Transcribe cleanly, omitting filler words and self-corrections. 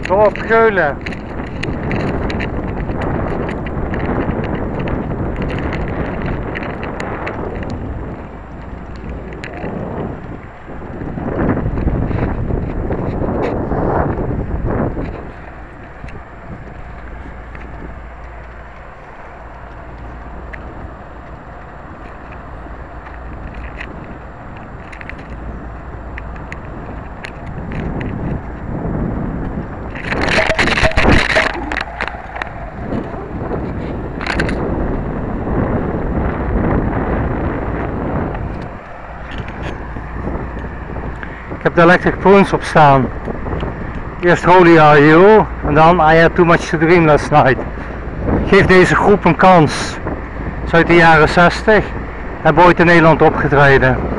Op Geulen. Ik heb de electric prunes op staan. Eerst Holy Are You en dan I Had Too Much to Dream Last Night. Geef deze groep een kans. Het is uit de jaren 60. Hebben ooit in Nederland opgetreden.